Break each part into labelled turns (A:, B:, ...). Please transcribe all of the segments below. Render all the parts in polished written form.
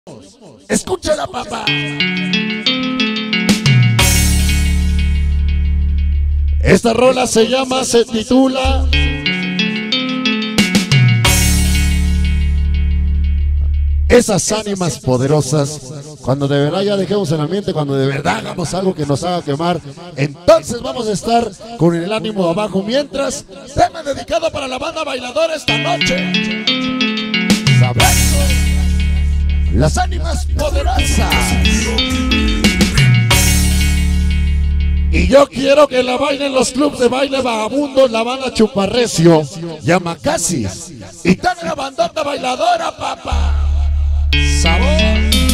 A: Escúchala, papá. Esta rola se titula Esas ánimas poderosas. Cuando de verdad ya dejemos el ambiente, cuando de verdad hagamos algo que nos haga quemar, entonces vamos a estar con el ánimo abajo. Mientras, tema dedicado para la banda bailadora esta noche. Sabroso. Las ánimas poderosas. Y yo quiero que la bailen los clubes de baile vagabundos, la banda Chuparrecio, Yamacasis y también la bandota bailadora, papá. Sabor.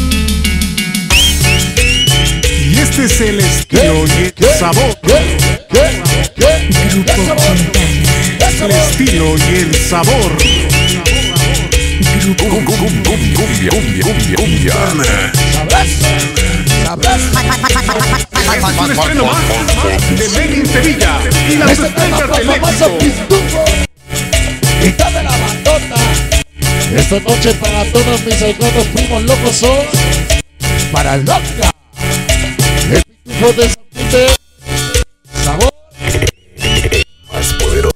B: Y este es el estilo y el sabor.
C: Grupo Quintana.
B: El estilo y el sabor.
C: Grupo
B: Cumbia. Es un estreno más de Made in Sevilla y las estrellas del éxito.
A: Y dame la bandota. Esta noche para todos mis hermanos primos locos son para Loca, el pitufo de Zapite, sabor
C: más poderoso.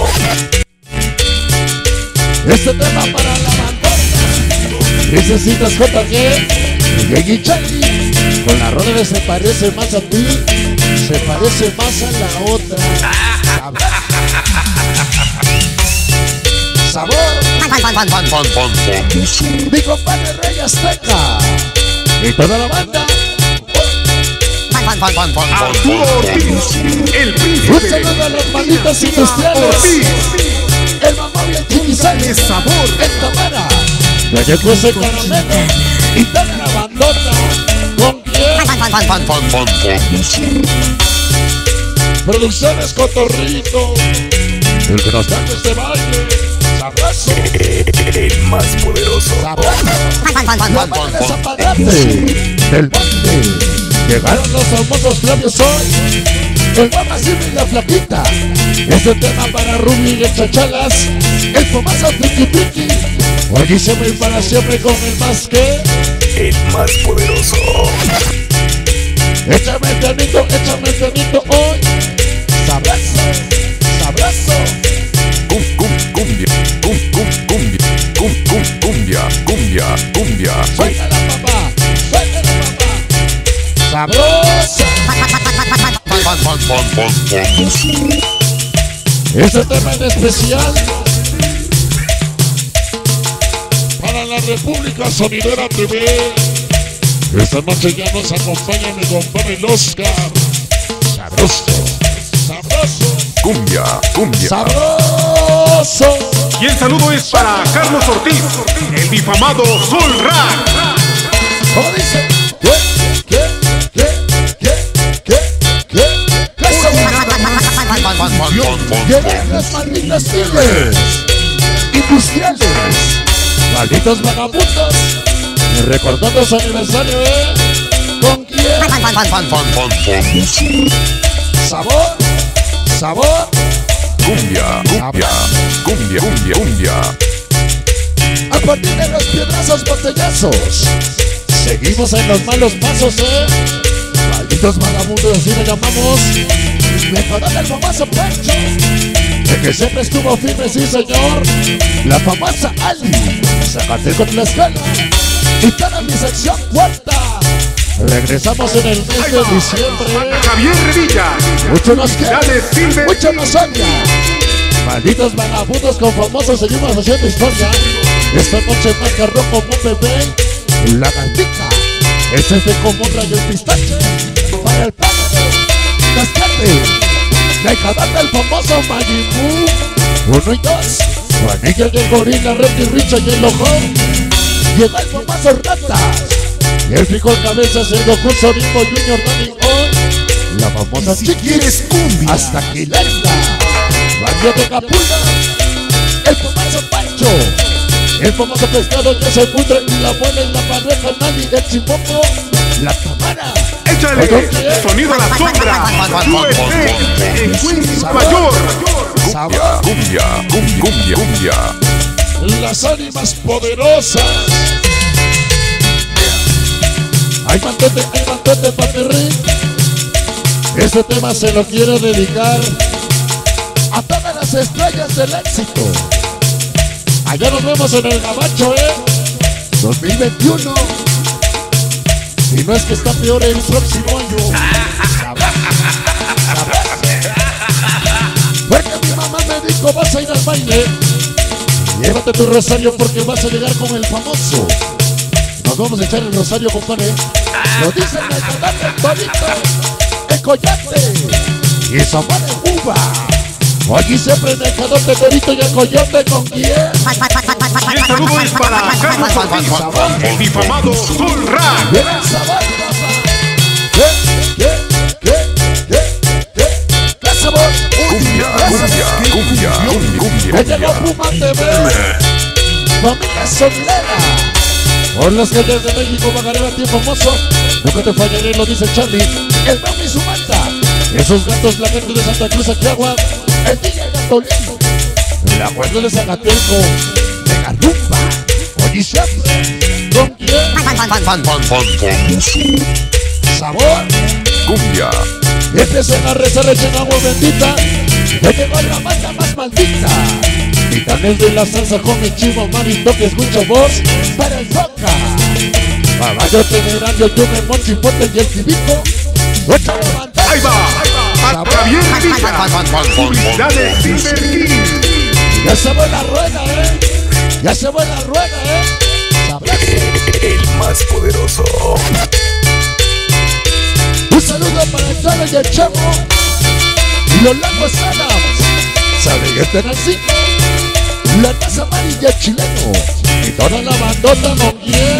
A: Este tema para la bandota. Necesitas JG, Yegi Chali, con la rola de se parece más a ti, se parece más a la otra. Sabor. Mi compadre Rey Azteca y toda la banda.
B: Arturo Ortiz, el príncipe.
A: Un saludo a los malditos industriales.
B: Ortiz,
A: El mamá y el chiquisal.
B: sabor.
A: El Tamara. Ya llegó ese caramelo. Y toda la bandota. ¿Con quién? Producciones Cotorrito. El que nos da este baile. Sabroso.
C: El más poderoso.
A: Sabroso. La banda de Zapadate. Del bande. Llegaron los famosos labios hoy. El mamacito y la flaquita. Este tema para Ruby y el Chachalas. El pomazo Tiki Tiki. Hoy se me para siempre con el más que.
C: El más poderoso.
A: Échame el pianito hoy. Sabroso. Sabroso.
C: Cumbia.
A: Suéltala, papá. Suéltala, papá. Sabroso. Este tema en especial para la República Sonidera TV. Esta noche ya nos acompaña mi compadre el Oscar. Sabroso. Sabroso.
C: Cumbia.
A: Sabroso.
B: Y el saludo es para Carlos Ortiz, el difamado Soul Rack.
A: ¿Cómo dice? Llegan las malditas tigres industriales, malditos vagabundos, recordando su aniversario, ¿con quién? Sabor.
C: Cumbia.
A: A partir de los piedrazos botellazos, seguimos en los malos pasos, malditos vagabundos, así le llamamos. Mejorando el famoso Pancho, el que siempre estuvo firme, sí señor. La famosa Ali, sácate con la escala. Y toda mi sección cuarta. Regresamos en el mes de diciembre.
B: Javier Revilla.
A: Mucho nos queda,
B: Dale, Silver.
A: mucho nos odia. Malditos vagabundos con famosos, seguimos haciendo historia. Esta noche marca rojo como un bebé. La gatita, ese es de Comodra y el pistache. Para el pájaro, las tardes. La hijadata del famoso Majin Buu. 1 y 2. Juanilla y el gorila, Red y Richa y el ojón. Llega el famoso Rata. Y el frijol cabezas, el Goku, Sorimbo, Junior, Dani hoy. La famosa Chiquis,
B: cumbia.
A: hasta Quilenda. Barrio de Capula. El famoso Pancho. El famoso pescado que se pudre. Y la buena y la pareja, Nani, el Chimboco. La Tamara.
B: Échale sonido a la sombra. USA en Queens, Nueva York.
A: Sabor.
C: Cumbia.
A: Las ánimas poderosas. mantote, paperrín. Este tema se lo quiero dedicar a todas las estrellas del éxito. Allá nos vemos en el Gabacho, 2021. Si no es que está peor el próximo año. Porque mi mamá me dijo, vas a ir al baile. Llévate tu rosario porque vas a llegar con el famoso. Nos vamos a echar el rosario, compadre. Lo dicen el cantante del Torito, el Coyote y Samar de Cuba. Aquí siempre en el cantante Torito y el Coyote, ¿con quién?
B: Y el saludo es para Carlos Ortiz, el difamado Soul Rap.
A: ¡Viene el sabor, papá! ¿Qué sabor?
C: Cumbia.
A: ¡Que llegó Puma TV! ¡Familia Sonera! Por los que desde México bajaré a ti famoso. Nunca te fallaré, lo dice Charlie. El Mami y su manta. Esos gatos, la gente de Santa Cruz, Aquiagua. El DJ Gatolín. La Puebla de Zacateco. Mega Rumba. Oye, siempre. ¿Con quién? Sabor.
C: Cumbia.
A: Empiecen a rezar, echen agua bendita. Ya llegó la banda más maldita. Titanes de la salsa con mi chivo, manito que escucho voz para el toca. Caballo temerario, yo me moncho y pote y el tibico. ¡Ocho levantar!
B: Ahí va. Hasta bien Publicidades Silver King.
A: Ya se va la rueda, Ya se va la rueda, Sabroso.
C: El más poderoso.
A: Un saludo para el Chalo y el Chemo y los Lagos Adams. Sabe que están así. La taza amarilla chileno y toda la bandota no quiere.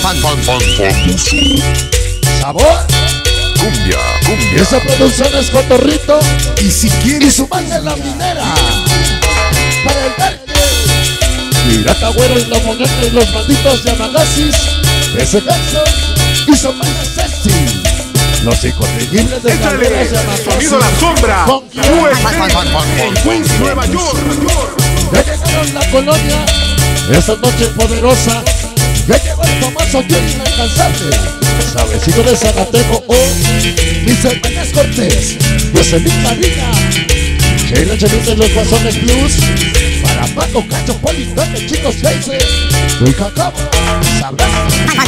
A: Sabor.
C: Cumbia.
A: Y esa producción es Cotorrito y si quiere y su banda en la minera. Para el Darque, Pirata Güero y la Moneta y los malditos Yamagasis. Ese ganso y su banda sexy. Los incorregibles de
B: Échale
A: Galleras Yamagasis.
B: sonido La Sombra.
A: ¿Con quién?
B: en Queens, Nueva York.
A: Ya llegaron la colonia, esta noche poderosa. Ya llegó el famoso Yo Inalcanzable, Sabecito de Zagateco, mis hermanas Cortés, Jocelyn Marina, Sheila Chelín de los Guasones Blues, para Paco Cacho, Politote, Chicos Geise, Luis Cacabo, Sabrán,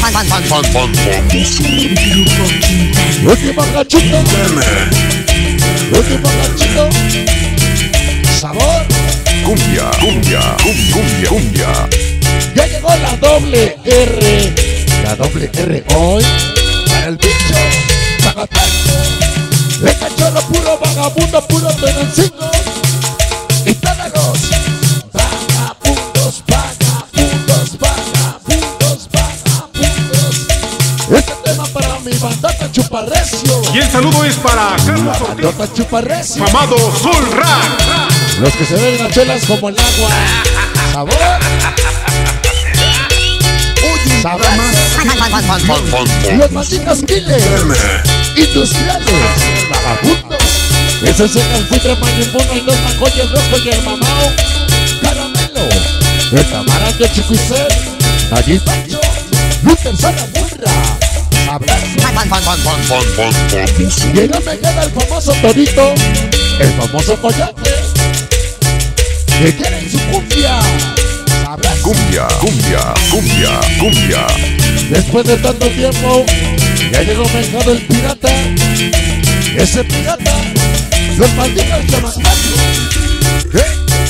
A: último cachito, sabor.
C: Cumbia.
A: Ya llegó la doble R. La doble R hoy. Para el bicho. Zagateco. El cachorro puro vagabundo, puro tenancino. Y todos los vagabundos. Este tema para mi bandota Chuparrecio.
B: Y el saludo es para Carlos Ortiz,
A: Bandota Chuparrecio.
B: famado Soul Rap.
A: Los que se ven las chelas como el agua. Sabor. Sabor. Los malditos killers. Industriales. Vagabundos. Ese es el alfitre mañimbono y los macoy, el rosco y el mamao. Caramelo. El camarón de Chicuicel. Allí Pancho. Luther Sana Burra. Abrazo. Y no me queda el famoso Torito. El famoso Coyote. Que quieren su cumbia. Abrazo.
C: Cumbia.
A: Después de tanto tiempo, ya llegó Mercado el pirata. Ese pirata, los malditos chamacazos. ¿Qué?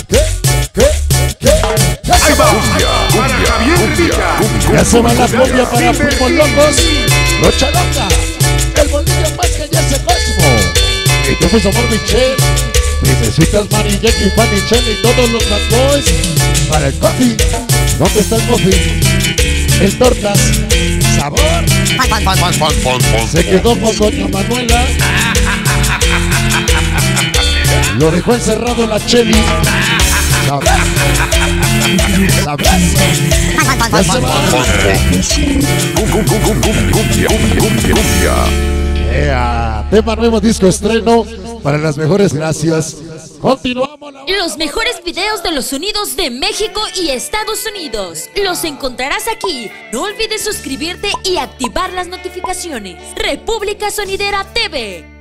A: Ya se va. Ya se va la cumbia para primos locos. Rocha loca, el bolillo más que ya se Cosmo. Y tú fuiste amor Michelle. Necesitas Mari, Jackie, Fanny, Chelle y todos los bad boys. Para el coffee, ¿dónde está el coffee? El tortas, sabor. Se quedó con doña Manuela. Lo dejó encerrado la Cheli. Sabrás. Ya se va.
C: Cumbia.
A: Tema nuevo, disco estreno. Para las mejores gracias. Continuamos.
D: Los mejores videos de los sonidos de México y Estados Unidos los encontrarás aquí. No olvides suscribirte y activar las notificaciones. República Sonidera TV.